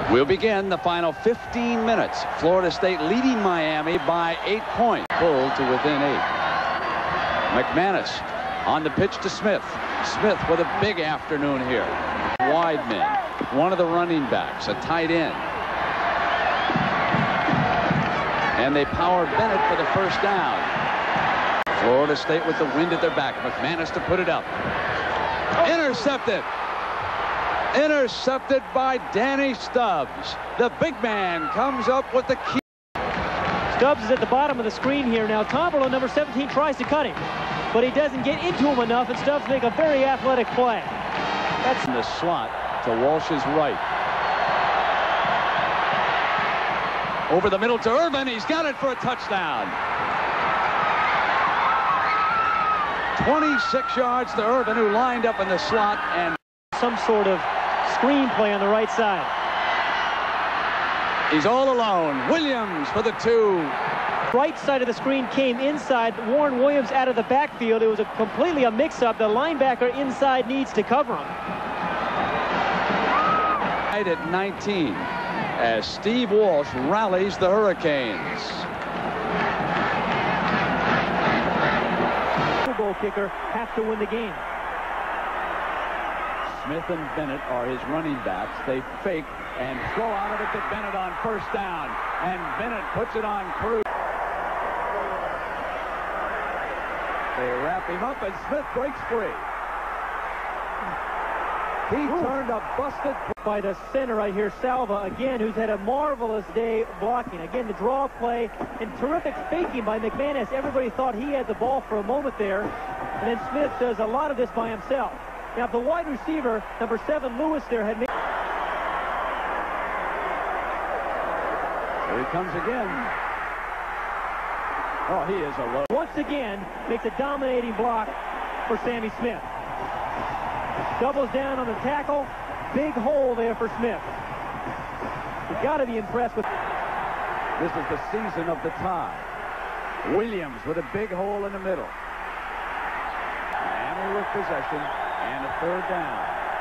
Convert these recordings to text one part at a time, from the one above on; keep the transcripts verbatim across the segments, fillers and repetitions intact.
We'll begin the final fifteen minutes. Florida State leading Miami by eight points. Pulled to within eight. McManus on the pitch to Smith. Smith with a big afternoon here. Wideman, one of the running backs, a tight end. And they powered Bennett for the first down. Florida State with the wind at their back. McManus to put it up. Intercepted. Intercepted by Danny Stubbs. The big man comes up with the key. Stubbs is at the bottom of the screen here now. Tomberlin, number seventeen, tries to cut him, but he doesn't get into him enough, and Stubbs make a very athletic play. That's in the slot to Walsh's right. Over the middle to Irvin. He's got it for a touchdown. twenty-six yards to Irvin, who lined up in the slot, and some sort of screen play on the right side. He's all alone. Williams for the two. Right side of the screen came inside. Warren Williams out of the backfield. It was a completely a mix-up. The linebacker inside needs to cover him. Right at nineteen as Steve Walsh rallies the Hurricanes. Super Bowl kicker have to win the game. Smith and Bennett are his running backs. They fake and throw out of it to Bennett on first down. And Bennett puts it on Cruz. They wrap him up and Smith breaks free. He Ooh. turned a busted by the center right here, Salva, again, who's had a marvelous day blocking. Again, the draw play and terrific faking by McManus. Everybody thought he had the ball for a moment there. And then Smith does a lot of this by himself. Now, if the wide receiver, number seven, Lewis, there had made... Here he comes again. Oh, he is a low. Once again, makes a dominating block for Sammy Smith. Doubles down on the tackle. Big hole there for Smith. You've got to be impressed with... This is the season of the tie. Williams with a big hole in the middle. Miami with possession. And a third down.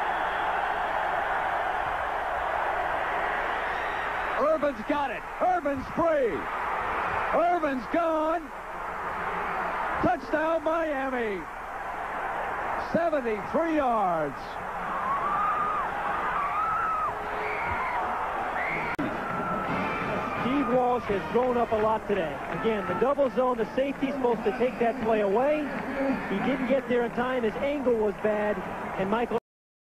Irvin's got it. Irvin's free. Irvin's gone. Touchdown, Miami. seventy-three yards. Steve Walsh has grown up a lot today. Again, the double zone, the safety's supposed to take that play away. He didn't get there in time. His angle was bad, and Michael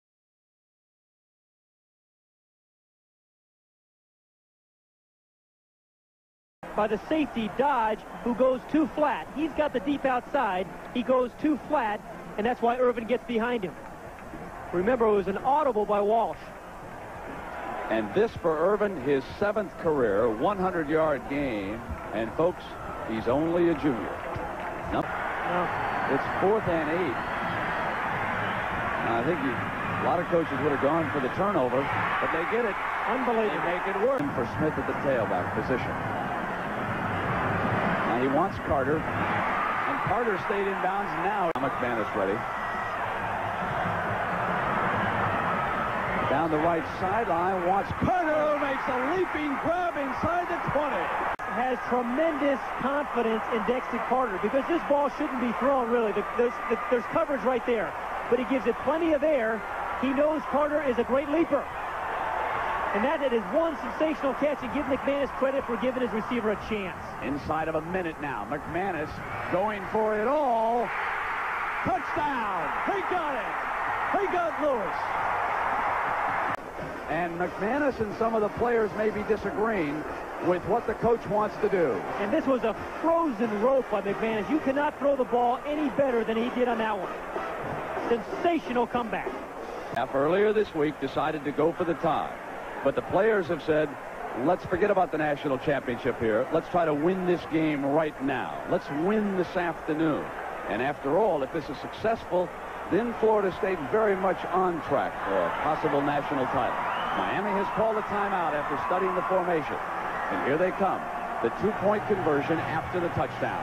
by the safety, Dodge, who goes too flat. He's got the deep outside. He goes too flat, and that's why Irvin gets behind him. Remember, it was an audible by Walsh. And this for Irvin, his seventh career one hundred yard game. And folks, he's only a junior. No. No. It's fourth and eight. Now, I think he, a lot of coaches would have gone for the turnover, but they get it. Unbelievable. They make it work for Smith at the tailback position. Now he wants Carter, and Carter stayed in bounds now. McManus ready. Down the right sideline, wants Carter, makes a leaping grab inside the twenty. Has tremendous confidence in Dexter Carter because this ball shouldn't be thrown, really. The, there's, the, there's coverage right there, but he gives it plenty of air. He knows Carter is a great leaper. And that is one sensational catch, and give McManus credit for giving his receiver a chance. Inside of a minute now, McManus going for it all. Touchdown! He got it! He got Lewis. And McManus and some of the players may be disagreeing with what the coach wants to do. And this was a frozen rope by McManus. You cannot throw the ball any better than he did on that one. Sensational comeback. Earlier this week decided to go for the tie. But the players have said, let's forget about the national championship here. Let's try to win this game right now. Let's win this afternoon. And after all, if this is successful, then Florida State very much on track for a possible national title. Miami has called a timeout after studying the formation. And here they come. The two-point conversion after the touchdown.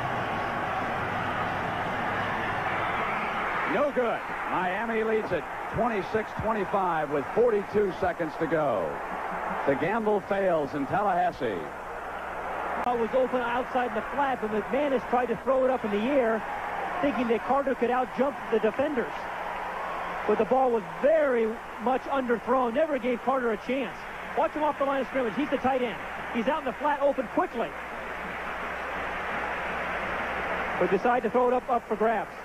No good. Miami leads it twenty-six twenty-five with forty-two seconds to go. The gamble fails in Tallahassee. It was open outside in the flat, but McManus tried to throw it up in the air, thinking that Carter could out-jump the defenders. But the ball was very much underthrown, never gave Carter a chance. Watch him off the line of scrimmage. He's the tight end. He's out in the flat open quickly. But decide to throw it up, up for grabs.